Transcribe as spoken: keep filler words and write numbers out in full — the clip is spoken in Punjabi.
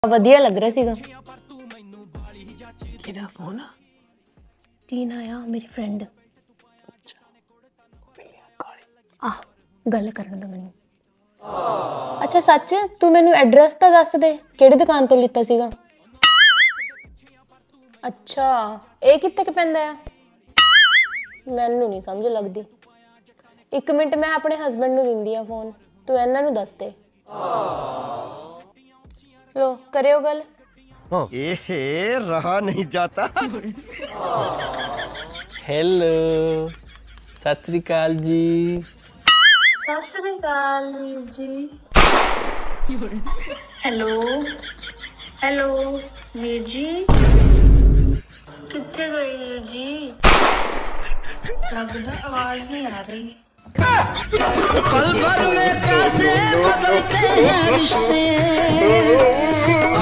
ਵਧੀਆ ਲੱਗ ਰਿਹਾ ਸੀਗਾ। ਕਿਹਦਾ ਫੋਨ ਆ? ਟੀਨਾ ਆ ਮੇਰੀ ਫਰੈਂਡ। ਆਹ ਗੱਲ ਕਰਨ ਦਾ ਮੈਨੂੰ। ਅੱਛਾ ਸੱਚ ਤੂੰ ਮੈਨੂੰ ਐਡਰੈਸ ਤਾਂ ਦੱਸ ਦੇ, ਕਿਹੜੀ ਦੁਕਾਨ ਤੋਂ ਲਿੱਤਾ ਸੀਗਾ? ਅੱਛਾ ਇਹ ਕਿੱਥੇ ਕੁ ਪੈਂਦਾ ਆ? ਮੈਨੂੰ ਨਹੀਂ ਸਮਝ ਲੱਗਦੀ। ਇੱਕ ਮਿੰਟ ਮੈਂ ਆਪਣੇ ਹਸਬੈਂਡ ਨੂੰ ਦਿੰਦੀ ਆ ਫੋਨ, ਤੂੰ ਇਹਨਾਂ ਨੂੰ ਦੱਸ ਦੇ। लो करियो गल। एहे रहा नहीं जाता। हेलो सत श्री अकाल जी। सत श्री अकाल वीर जी। हेलो हेलो वीर जी, कित्थे गए वीर जी? लगदा आवाज नहीं आ रही। पल भर में कैसे बदलते हैं रिश्ते।